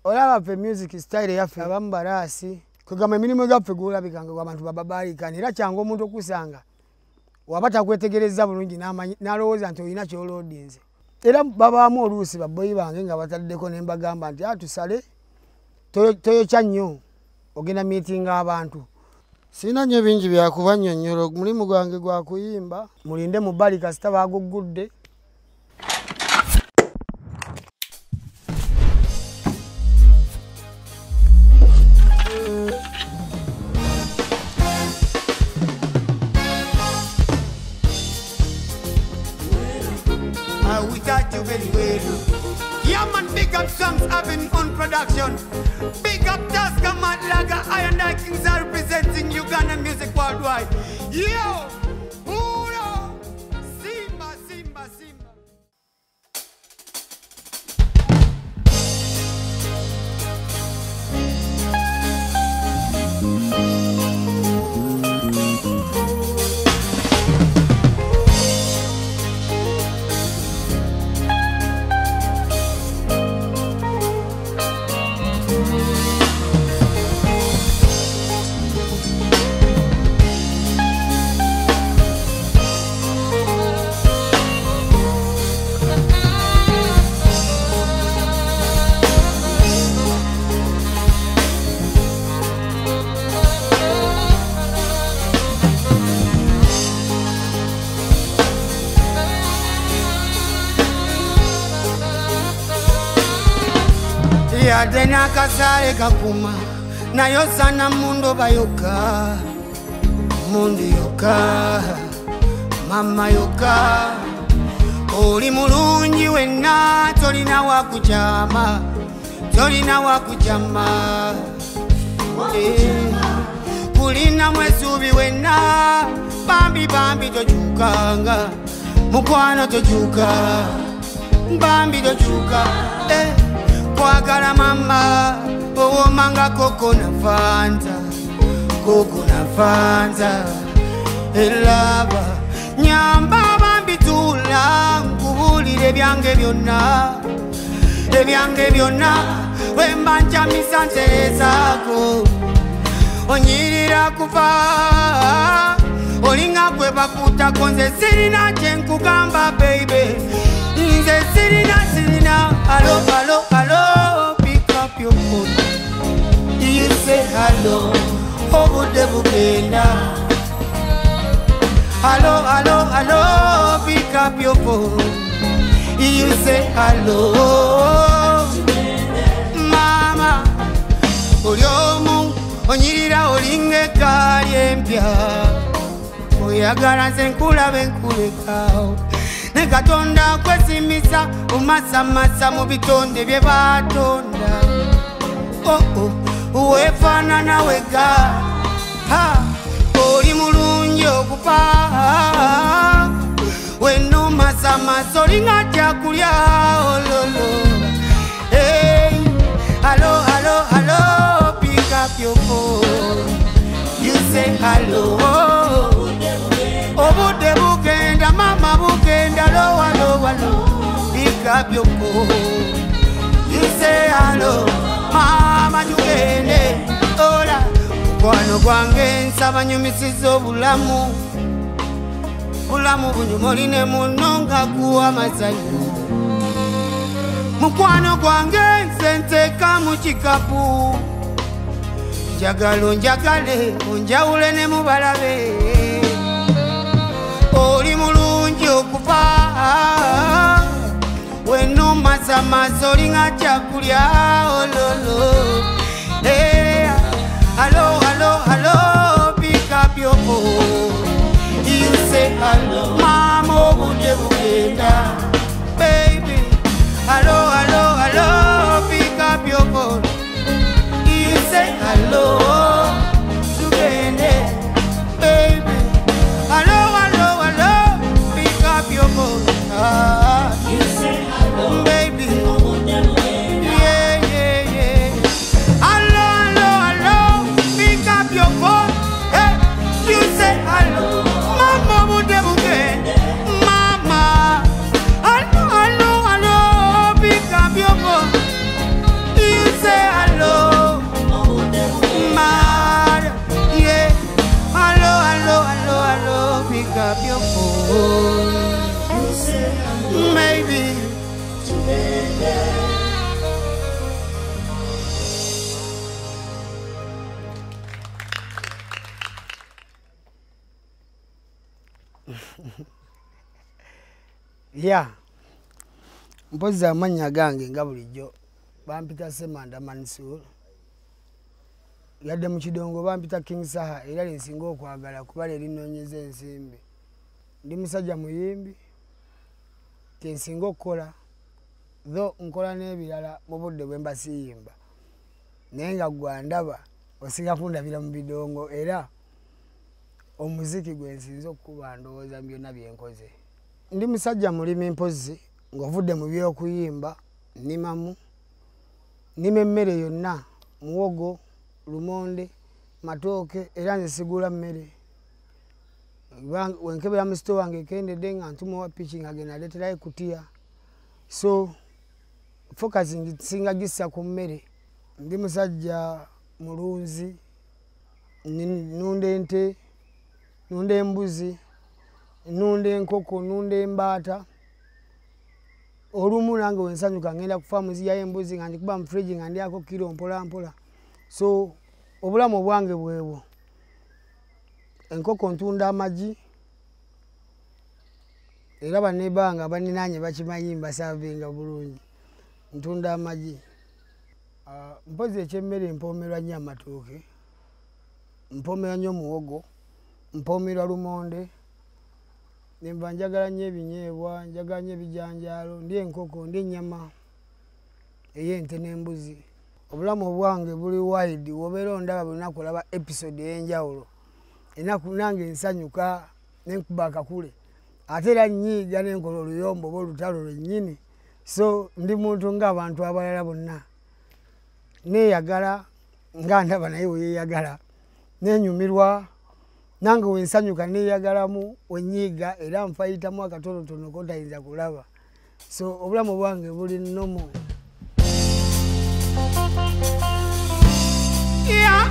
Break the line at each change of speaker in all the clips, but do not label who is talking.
olaba pe music style yaffe abamu balaasi kwegamba emirimu gaffe gulabikanga abantu bababalikana era kyangu omuntu okusanga waba takwetegereza bulungi n'alowooza nti olina kyoloodinze era babaamu oluusi babboyi bange nga bataddeko ne mbagamba nti atusale toyokya nnyo ogenda miitinga abantu sina nnyo bingi byakubannyonnyola omulimu gwange gwa kuyimba mulinde mu bbali kasita baagugudde
We got you very well. Yeah, man, big up songs having on production. Big up Taska Madlaga, Iron Eye Kings are representing Uganda music worldwide. Yo! Uro! Simba, Simba, Simba. Yadena kasale kakuma na yosana mundo bayoka mundi yoka mama yoka oli mulungi wenna tolina wakujama kulina mwesubi wenna bambi tojukanga mukwano tojuka bambi tojuka kwagala mama owomanga koko na fanta elaba nyamba bambitula nkubulire ebyange byonna wembanja misante zako onyirira kufa olinga kwe bakutako nze sirina kyenkugamba baby nze sirina hello, pick up your phone. You say hello, obude bugenda. Hello, pick up your phone. You say hello, mama. Olyomu onyirira olinge kali empya. Oyagala nze nkulabe nkulekao. Nekatonda kwesimisa umasamasa mu bitonde bye batonda wefaanana wega oli mulungi okufa wenno masamasa olinga kyakulya ololo hello, pick up your phone. You say hello, obude bugenda mama bugenda low, pick up your phone. You say hello, mama tugende ola mukwano gwange nsaba nyumisiza obulamu bunyumoline muno nga kuwa mazanyo mukwano gwange nze nteeka mu kikapu njagale onjawule ne mubalabe oli mulungi okufa wenno masamasa olinga kyakulya ololo hello, pick up your phone. You say hello, mama obude bugenda baby hello, pick up your phone. You say hello, tugende baby hello, pick up your phone. You say hello, baby. Yeah. Hello, pick up your phone. Hey, you say hello, mama bude bugende, mama. Hello, pick
Yeah. Mpozi amanya gange nga bulijjo bampita Semanda Mansour. Yadde mu kidongo bampita King Saha era linsinga okwagala kuba linoonyeza ensimbi. Ndi musajja muyimbi kensinga okukola tho nkola n'ebirala mu budde bwe mba siyimba. Naye nga gwandaba osinga kundabira mu bidongo era omuziki gwe nsinza okuba ndowooza byonna bye nkoze. Ndi musajja mulimi mpozi ng'ovudde mu by'okuyimba nnimamu nnima emmere yonna muwogo lumonde matooke era nze sigula mmere wenkebera mu sitoo wange ekendedde nga ntuma wa piki nga genda aleeterayo kutiya so focus singa gissa ku mmere. Ndi musajja mulunzi nunda ente nunda embuzi nunda enkoko nunda embaata olumu nange wensanyuka ngenda ku faamu ziyayo embuzi nga ndikuba mu fridge nga ndyako kiro mpola mpola so obulamu bwange bwebwo. Enkoko ntunda amagi era banebanga baninanye bakimanyi mbasavinga bulungi ntunda amagi. Mpozi ekyemmere mpoomerwa nnyo amatooke mpoomerwa nnyo muwogo mpoomerwa lumonde nemba njagala nnyo ebinyeebwa njagala nnyo ebijanjaalo ndi enkoko ndi ennyama ey'ente n'embuzi. Obulamu bwange buli wide wobeera ondaba buli lunaku olaba episode ey'enjawulo ennaku nange nsanyuka nenkuba akakule ate era nnyiiga nenkola oluyombo oba olutalo lwennyini so ndi muntu ng'abantu abalala bonna neeyagala nga ndaba naye weyeeyagala nenyumirwa nange wensanyuka neeyagalamu wenyiiga era nfayitamu akatonotono kotayinza kulaba so obulamu bwange buli nomo.
Yeah.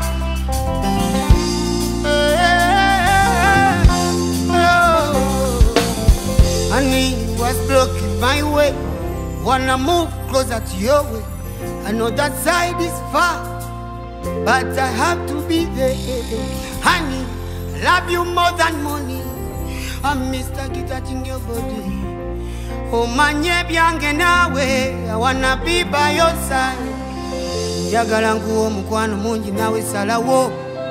Honey was blocking my way. Wanna move closer to your way. I know that side is far, but I have to be there. Honey, I love you more than money. I miss touching your body. Oh manye byange nawe, I wanna be by your side. Njagala nguwo mukwano mungi nawe salawo.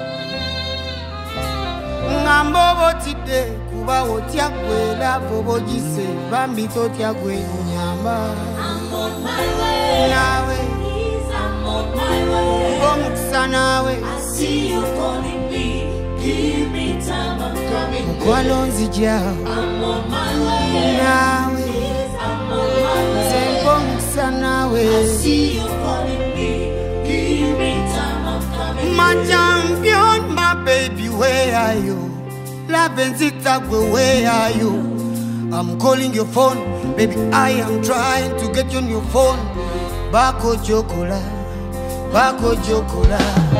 Ngambo botide kuba otya gwe lavo bogise bambi totya gwe nyamba. I'm on my way. Nawe. I'm on my way. Omukisa nawe. I see you calling me. Give me time, I'm coming. Mukwano nzija. I'm on my way. Nawe. I'm on my way. Sembo omukisa nawe. I see you calling me. Give me time, I'm coming. My champion, my baby, where are you? Loving Zitagwe, where are you? I'm calling your phone, baby, I am trying to get you on your phone. Bako Jokola, Bako Jokola.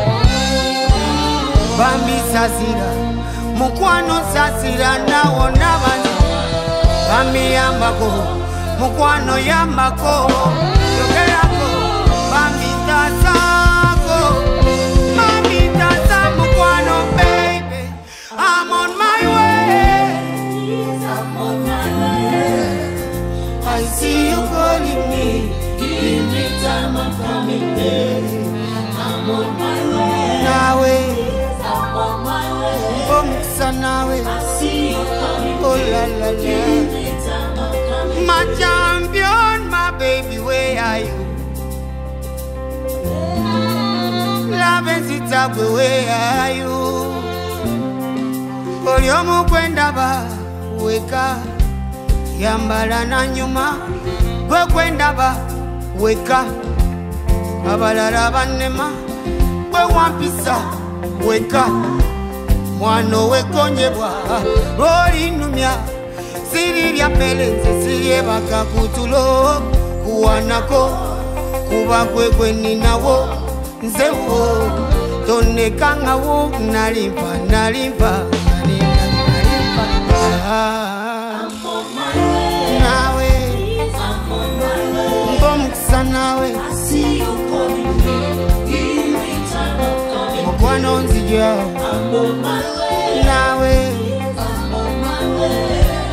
Bambi Sasira, Mukwano Sasira, now on Navani. Bambi Yambako, Mukwano Yambako, Yokerako, Bambi Tasako, Bambi Tasako, Mukwano, baby. I'm on my way. I'm on my way. I see you calling me. Give me time, I'm coming there. I'm on my way. Nawe. I'm on my way. Omukisa nawe. I see you coming. Oh la la la. Give me time, I'm coming. My champion, my baby, where are you? Loving Zitagwe, where are you? Olyomu kwendaba weka yambala na nyuma gwe kwendaba weka abalala banema gwe wampisa weka mwano wekonyebwa olinumya siri lya pelenze siye bakakutulo kuwanako kuba gwe ninawo nzewo tonekangawo nalimpa I'm on my way. Nawe. I'm on my way. Mbomukisa nawe. I see you calling me. Give me time, I'm coming. Mukwano nzija. I'm on my way. Nawe. I'm on my way.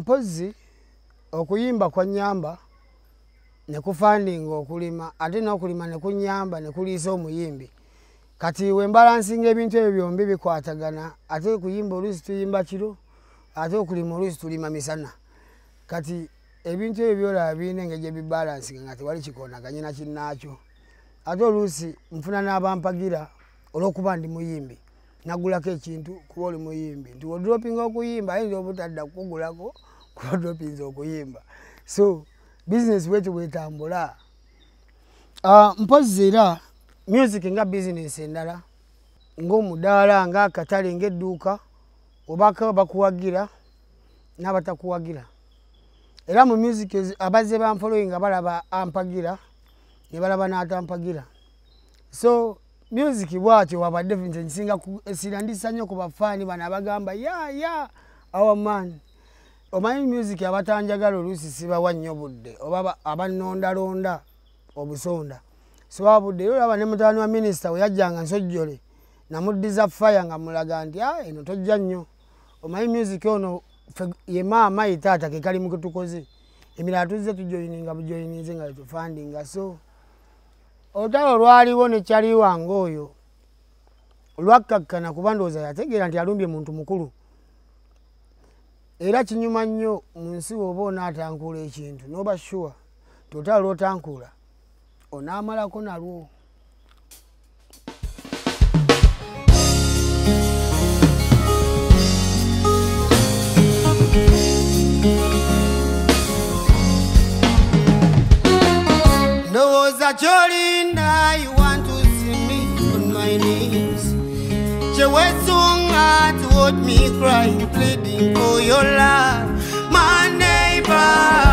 Mpozi okuyimba kwa nyamba ne kufandinga okulima ate n'okulima ne kunyamba ne kuliisa omuyimbi kati we balansinga ebintu ebyo byombi bikwatagana ate kuyimba oluusi tuyimba kiro ate okulima oluusi tulima misana kati ebintu ebyo byolaba birina engeri gye bibalansinga nga tewali kikoonaganye na kinnaakyo ate oluusi nfuna n'abampagira olw'okuba ndi muyimbi nagulako ekintu kuba oli muyimbi nti wodropinga okuyimba ayinza obutadda kukugulako kuba dropinze okuyimba so business bwetyo bwetambula mpozi era music nga business endala ng'omudaala ng'akatale ng'edduuka obaka bakuwagira n'abatakuwagira era mu music abazze banfollowinga balaba ampagira ne balaba n'atampagira so music bwatyo wabadde nze nsinga esira ndisa nnyo ku bafaani bano abagamba ya our man omanyi music abatanjagala oluusi sibawa nnyo budde oba abannondalonda obusonda sibawa budde era olaba ne mutabani wa minisita we yajjanga nsojjole namuddiza faya nga mulaga nti eno tojja nnyo omanyi music ono ye maama ye taata ke kali mu ketukoze emirala tuzze tujoyininga bujoyininze nga tufandinga so olutalo lwaliwo nekyaliwanga oyo lwakkakkana kuba ndowooza yategeera nti alumbye muntu mukulu era kinyuma nnyo mu nsi bw'oba onaatankuula ekintu n'oba sure tolutalo lw'otankuula onaamalako nalwo
Ndowooza ky'olinda you want to see me on my knees kyeweesunga to watch me crying pleading for your love my neighbor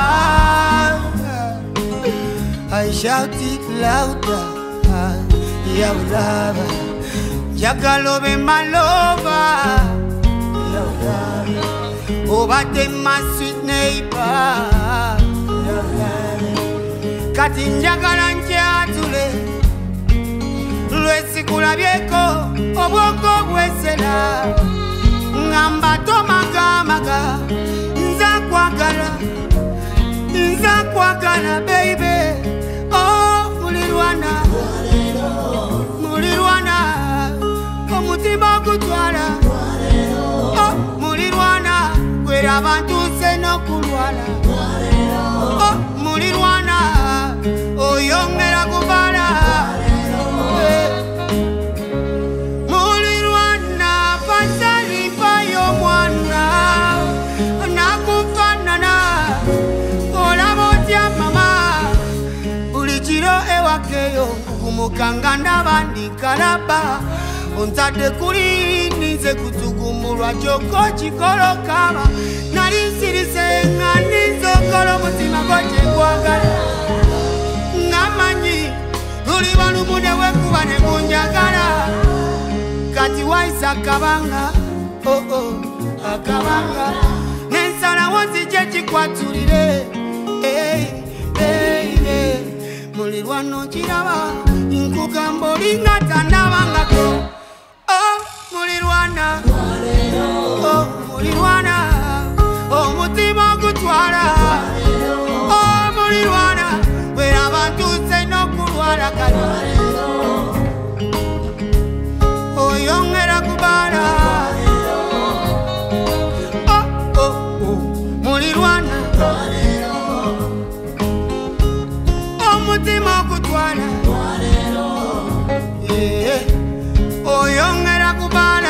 I shout it louder your love njagala obe my lover your love obadde my sweet neighbor your love kati njagala nkyatule lwesikulabyeko obwongo bwesera ngamba tomagamaga nza kwagala baby oh mulirwana omutima ogutwala oh mulirwana kwera abantu se n'okulwala oh mulirwana oyongera kubala mulirwana pasalipa y'omwana nakufanana olaba otya mama buli kiro ewakeyo kukumukanga n'abandikalaba ontadde kuli nize kutugumbulwa kyokko kikolokaba nali nsirise nga ninzokola omutima gwo kyekwagala ngamanyi luli balumune wekuba ne munjagala kati waisa akabanga akabanga nensalawo nzije kikwatulire mulirwano kiraba nkugamba olinga tandabangako mulirwana mulirwana omutima ogutwala mulirwana wera abantu se n'okulwala kali oyongera kubala mulirwana omutima ogutwala oyongera kubala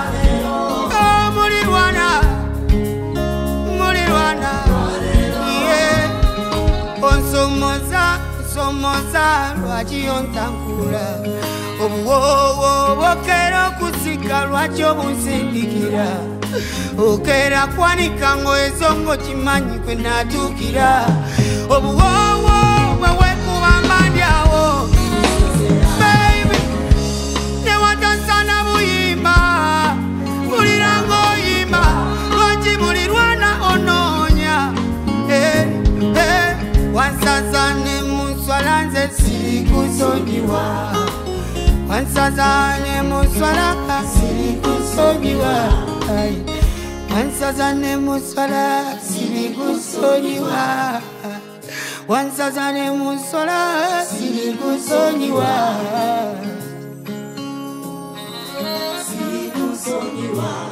onsomoza lwaki ontankula obuwowo bokera okusika lwaki obunsindikira okera kwanika ngoezo ngo kimanyi kwe natuukira obuwowo bwe wekubamba ndyawo baby newatansana buyimba buliranga oyimba lwaki bulirwana onoonya wansazane muswala nze sirikusonyiwa wansazane muswala sirikusonyiwa wansazane musala sirikusonyiwa wansazane musala sirikusonyiwa sirikusonyiwa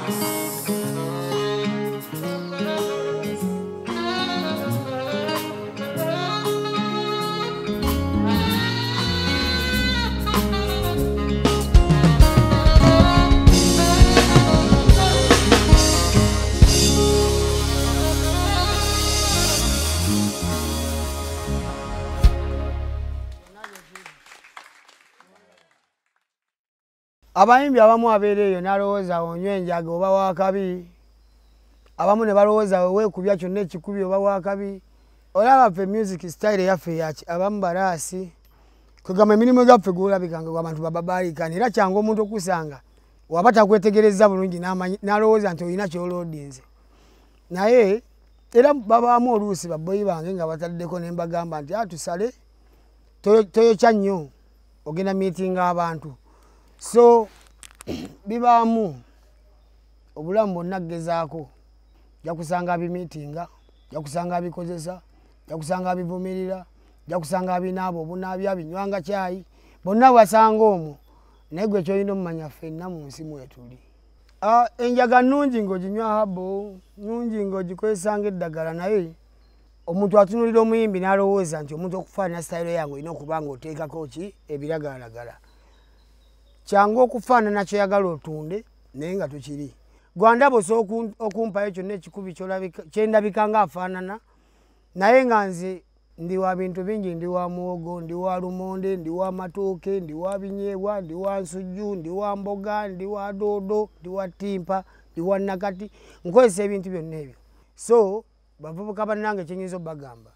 Abayimbi abamu abeereeyo n'alowooza onywa enjaga oba waakabi abamu ne balowooza weekubya kyonna ekikubi oba waakabi olaba ffe music style yaffe yaki abamu balaasi kwegamba emirimu gaffe gwolabikanga gwe abantu bababaalikana era kyangu omuntu okusanga waba takwetegereza bulungi n'alowooza nti olina kyoloodinze naye era babaamu oluusi babboyi bange nga bataddeko ne mbagamba nti tusale toyokya nnyo ogenda miitinga abantu so bibaamu obulamu bonna gezaako jakusanga abimiitinga jakusanga abikozesa jakusanga abivumirira jakusanga abinaabo obunaabya binywanga kyayi bonna bwasanga omwo naye gwe kyolina omumanya ffenna mu nsi mwetuli enjaga nnungi ng'oginywa habo nnungi ng'ogikozesanga eddagala naye omuntu atunulira omuyimbi n'alowooza nti omuntu okufaanana sitayiro yange olina okuba ng'oteekako ki ebiragalagala kyangu okufaanana kyoyagala otunde naye nga tukiri gwandaba osobola okumpayo kyonna ekikubi kyendabika nga afaanana naye nga nze ndi wa bintu bingi ndi wa muwogo ndi wa lumonde ndi wa matooke ndi wa binyeebwa ndi wa nsujju ndi wa mboga ndi wa doodo ndi wa ttimpa ndi wa nakati nkozesa ebintu byonna ebyo so bavubuka bannange kyenyinza obbagamba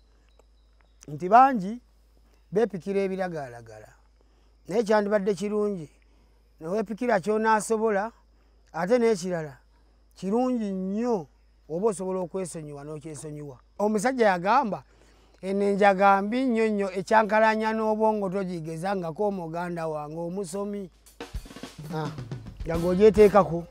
nti bangi beepikira ebiragaalagala naye kyandibadde kirungi neweepikira kyonaasobola ate n'ekirala kirungi nnyo oba osobola okwesonyiwa n'okyesonyiwa omusajja yagamba eno enjaga mbi nnyo nnyo ekyankalanya n'obwongo togigezangako omuganda wange omusomi jaga ogyeteekako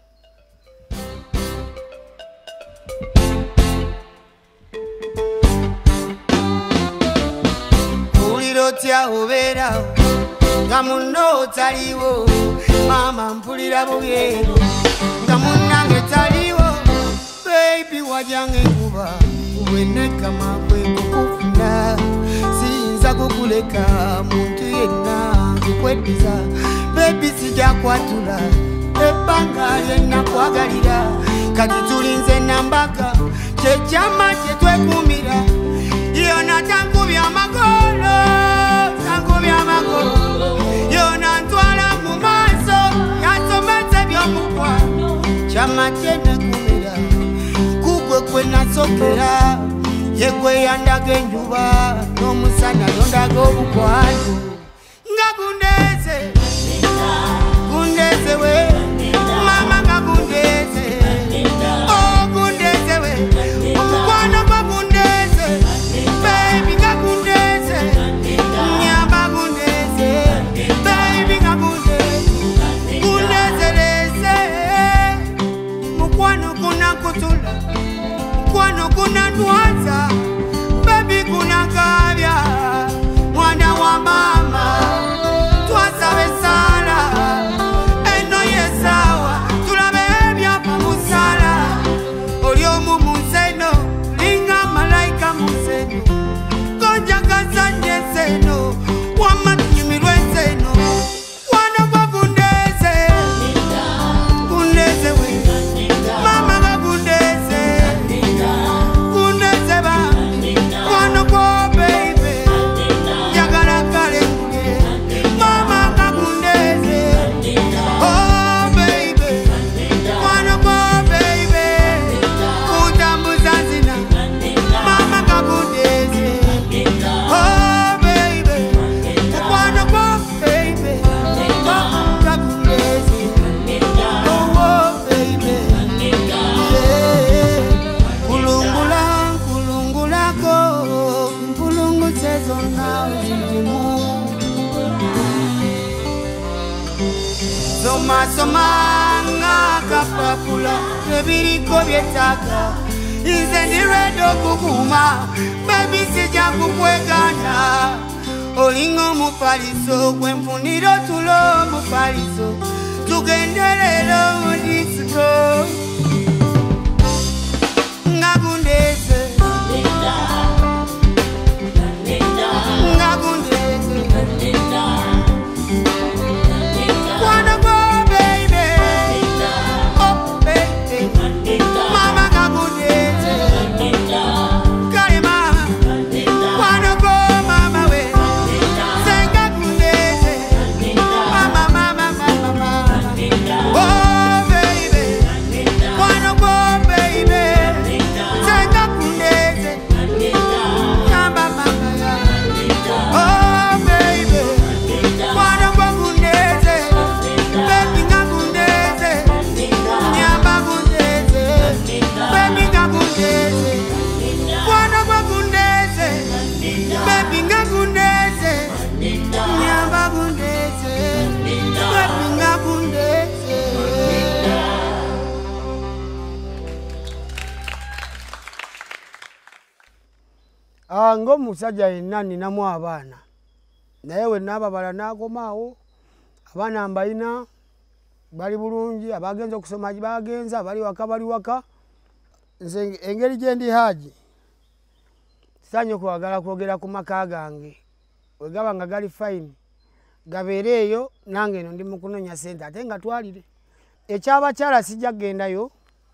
mpulira otya obeerawo nga munno taliwo mama mpulira bubyeru nga munnange taliwo baby wajanga enkuba bwenekama kwekukufuna siyinza kukuleka muntu yenna kukweddiza baby sijja kwatula ebbanga lyennakwagalira kati tulinze nambaga kyekyama kyetwekumira yona tankubya amagolo tankubya amagolo yona ntwala mu maaso yansomeze by'omukwano kyama kyenekumira kugwe kwe nasokera yegwe yandaga enjuba n'omusana yondaga obukwano nga gundeze gundeze we mama nga gundeze gundeze we omukwano gwa gundeze baby nga gundeze nyamba gundeze baby nga gundeze gundezereze mukwano gunakutula mukwano gunanwaza baby gunakabya mwana wa mama twasabe sala eno yesawa tulabe ebyapa musala oli omu munseno linga malayika munseno konjakazanye enseno wamatunyumirwa enseno wana gwa gundeze gundeze we mama ga gundeze gundeze ba wano gwo baby njagala kale nge mama ga gundeze oh baby wano gwo baby kutambuza nzina mama ga gundeze oh baby wano gwo baby mama ga gundeze oh baby kulungula kulungulako mpulunguze zonna zirimu Omasomanga kapapula ebiriko byetaaga nze ndiredo kukuma baby sijja kukwegana olinga omufaliso gwenfunira otulo omufaliso tugenderera mu disco ngagundeze
ngo musajja yenna ninamu abaana naye we nababala nakomaawo abaana mbalina bali bulungi abagenza okusoma bagenza bali waka nze engeri gye ndi Haji sanye kwagala kwogera ku maka gange wegaba nga gali fine gabeere eyo nange eno ndi mu kunonya sente ate nga twalire ekyabakyala sijja kugendayo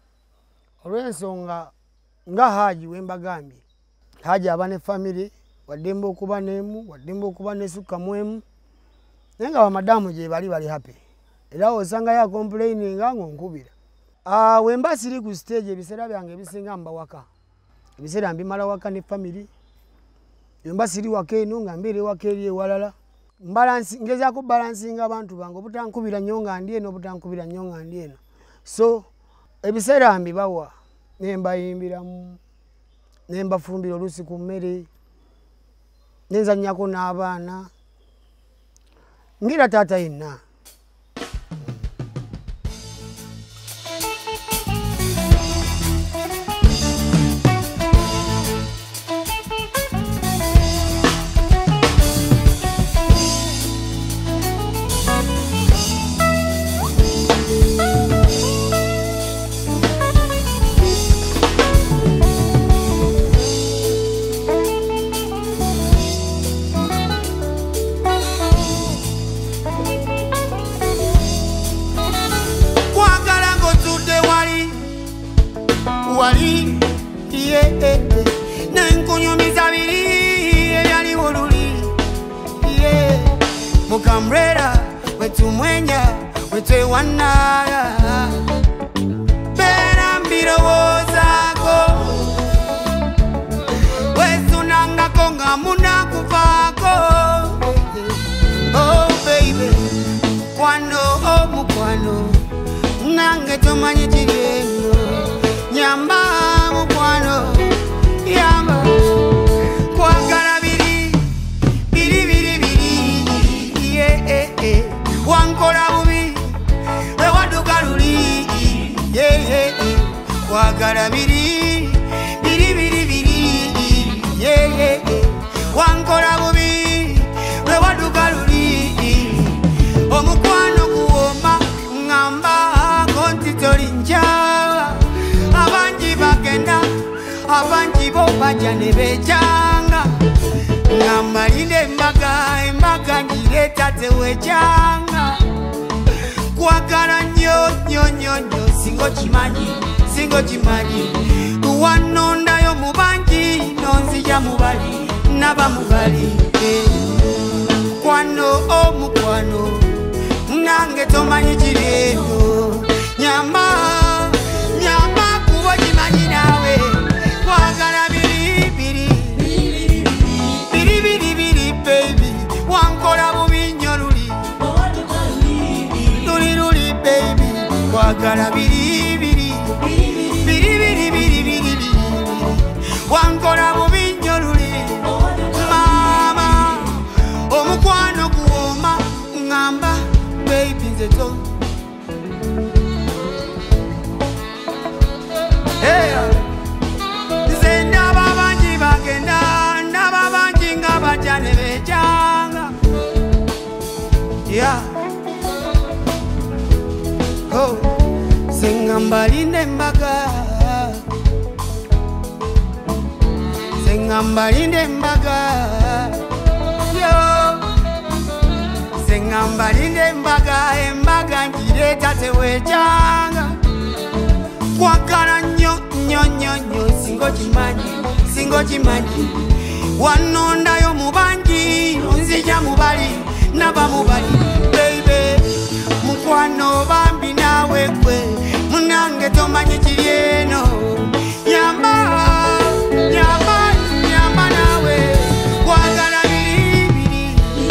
olw'ensonga nga Haji we mbagambye Haji aba ne family waddemba okuba n'emu waddemba okuba n'esukka mu emu naye nga bamadamu gye bali happy era osangayo akomplaininga ng'onkubira wemba siri ku stage ebiseera byange ebisinga mba waka ebiseera mbimala waka ne family wemba siri waka eno nga mbeere waka eri ewalala ngezaako balansinga abantu bange obutankubira nnyo nga ndi eno obutankubira nnyo nga ndi eno so ebiseera mbibawa nembayimbiramu nembafumbira oluusi ku mmere nenzannyako n'abaana ngira taata yenna Mukamrera wetu mwenya wetu wanaya Bera mbirowozako wetu nanga konga muna kufako Oh baby Kwano oh mukwano Nange tomanyi chirieno Nyamba mukwano Yamba Kwagala Wankola bubi ewaduka luli wagala biri wankola bubi ewaduka luli omukwano kuwoma ngamba konti tolinja abangi bagenda abangi bo bajja ne bejanga ngamba linde embaga njireta tewejanga kwagala nnyo singo kimanyi tuwanondayo mubangi nonzija mubali naba mubali kwano omukwano nange tomanyi kireno nyamba kubo kimanyi nawe kwagala biri baby wankola bubi nnyo luli baby kwagala biri wankola bubi nnyo luli mama omukwano guwoma ngamba baby nze
mbalinde mbaga senga mbalinde mbaga yo senga mbalinde mbaga embaga njireta tewejanga kwakala nnyo nnyo nnyo nnyo singo kimanyi wanondayo mubanji nzija mubali naba mubali baby mukwano bambi nawe gwe munange tomanyi kiri eno nyamba nawe kwagala biri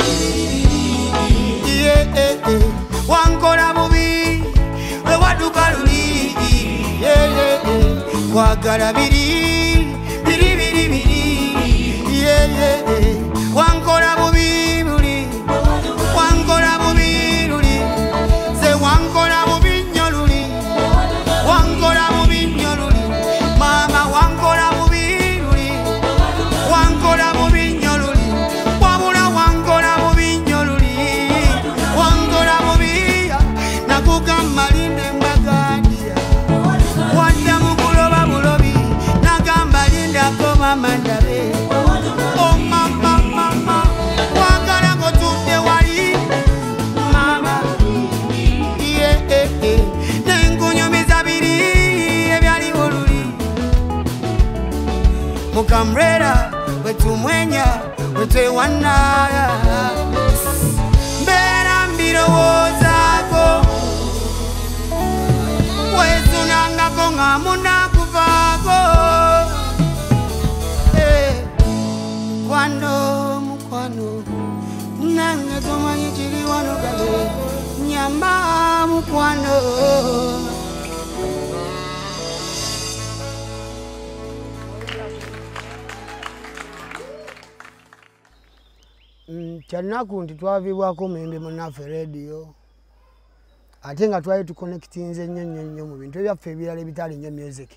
wankola bubi lwe waduka luli kwagala biri wankola bubi luli wankola bubi luli se wankola bubi nnyo luli wankola bubi nnyo luli mama wankola bubi luli wankola bubi nnyo luli wabula wankola bubi nnyo luli wankola bubi nakugamba linde mbagadia wadda mu kuloba bulobi nagamba lindako mama ndabe mukamrera wetumwenya wetwewanaya mbera mbirowozako wezunangako nga munakuvako mukwano nange tomanyi kiri wano kale nyamba mukwano Chanaku nti twavibwako muyimbi munaffe radio ate nga twali tuconnectinze nnyo mu bintu ebyaffe ebirala ebitali nnyo music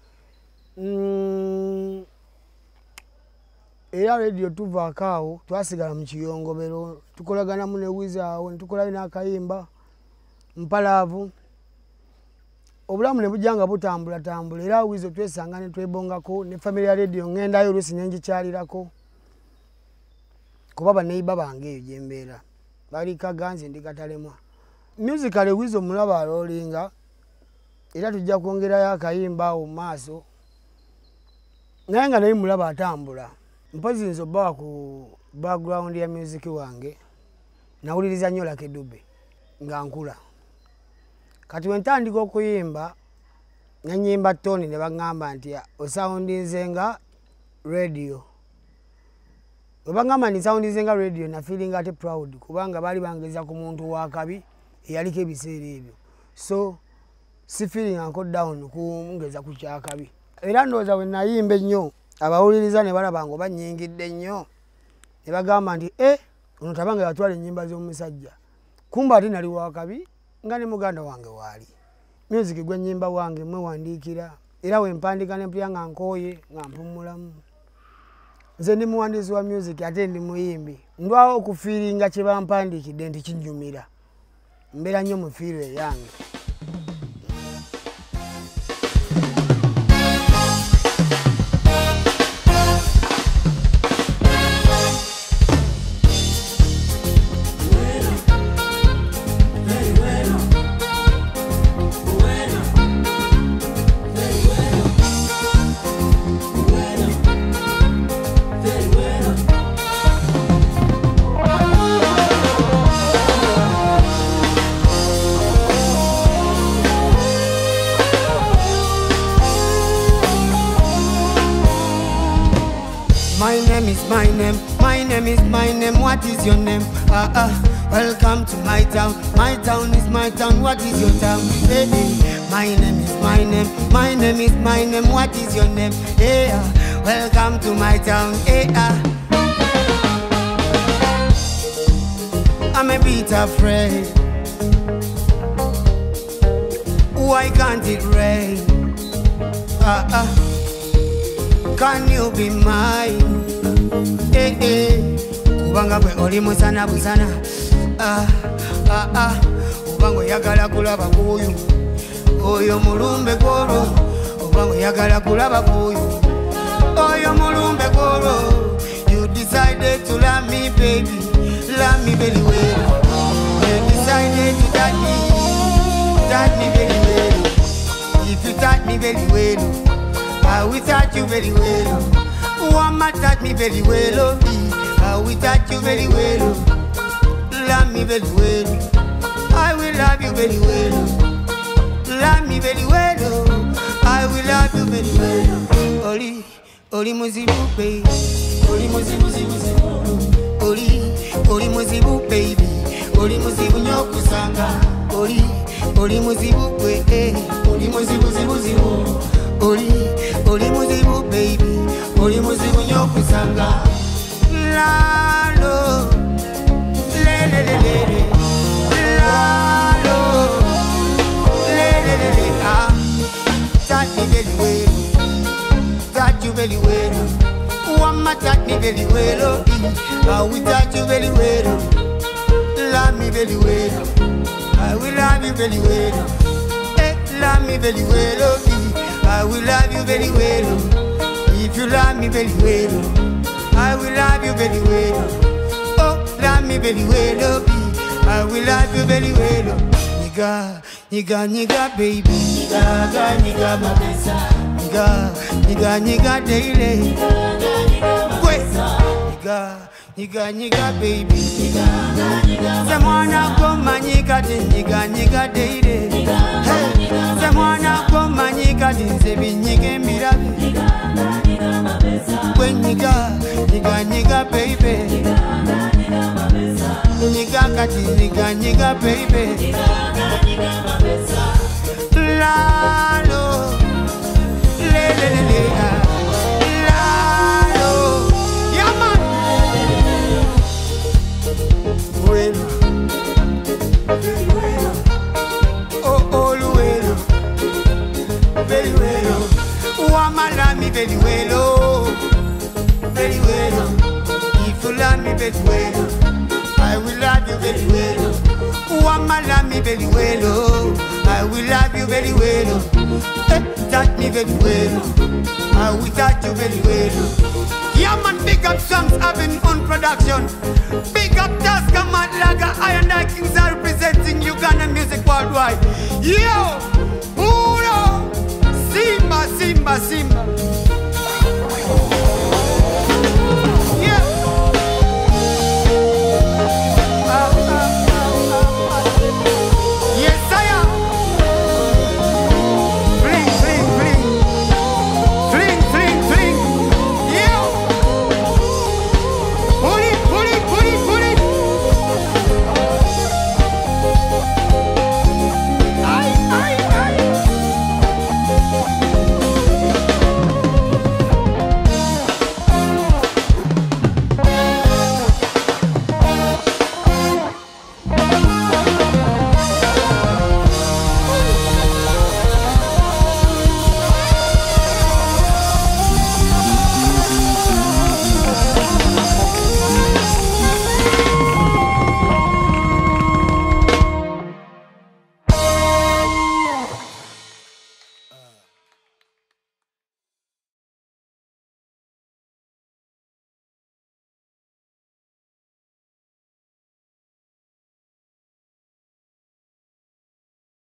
era radio tuvaako awo twasigala mu kiyongobero tukolaganamu ne Wizaawo netukolayo n'akayimba mpalaavu obulamu ne bujja nga butambulatambula era Wizo twesanga ne twebongako ne family ya radio ngendayo oluusi nengikyalirako kuba baneiba bange eyo gyembeera bali Kaganzi ndi Katalemwa musically Wizo mulaba alolinga era tujja kwongerayo akayimba awo mu maaso naye nga naye mulaba atambula mpozi nzo bbawa ku background ya music wange nawuliriza nnyo Lucky Dube nga nkula kati wentandika okuyimba nanyimba toni ne baŋŋamba nti osoundinze nga radio Obangama ni soundize nga radio na feeling ate proud kubanga bali bangeza ku muntu wa kabi yaliko ebiseera ebyo so si feeling anko down kungeza ku kyakabi era ndoza we nayimbe nnyo abawuliriza ne balaba ngo banyingidde nnyo ne bagamba nti ono tabanga yatwala ennyimba z'omusajja kumba ate nali wa kabi nga ne muganda wange waali music gwe nnyimba wange mwe wandiikira era we mpandika ne mpya nga nkooye nga mpumulamu nze ndi muwandiisi wa music ate ndi muyimbi ndwawo okufiiringa kye bampandikidde nti kinyumira mbeera nnyo mu fiiro eyange My name, what is your name? Welcome to my town. My town is my town, what is your town? Hey, my name is my name, what is your name? Hey, welcome to my town. Hey, I'm a bit afraid. Why can't it rain? Can you be mine? Kubanga bwe oli musana busana ubanga oyagala kulaba kuyu Oyo mulumbe goro, obanga yagala kulaba kuyo. Oyo mulumbe goro, you decided to love me, baby, love me very well. You decided to touch me very well. If you touch me very well, I will touch you very well. Woman touch me very well, I will touch you very well. Love me very well, I will love you very well. Love me very well, I will love you very well. Oli, oli muzibu baby, oli muzibu zibu. Oli muzibu baby, oli muzibu nyokusanga. Oli muzibu kwe, oli muzibu zibu zibu. Oli muzibu baby, oli muzibu nyokusanga. Lalo, le le le le le. Lalo, le le le le. Ah, touch me very well, touch you very well. Woman touch me very well, I will touch you very well. Love me very well, I will love you very well. Love me very well, I will love you very well. If you love me very well, I will love you very well. Oh, love me very well, I will love you very well. Nigga, nigga, nigga, baby. Nigga, nigga, mabesa. Nigga, nigga, nigga, daily. Nigga, nigga, baby. Semwana koma nigga, nigga, nigga, daily. Hey, semwana koma nigga, sebi nigga, mirabi. When nigga, nigga, nigga, baby. Nigga, kati, nigga, nigga, baby. Lalo, le le le le. Lalo, yeah man. Bueno, oh oh luelo, very well. Woman love me very well, very well. If you love me very well, I will love you very well. Woman love me very well, I will love you very well. Touch me very well, I will touch you very well. Yeah man, big up songs having on production. Big up Tasker Madlaga, I and I Kings are representing Uganda music worldwide. Yo, Uno, Simba, Simba, Simba.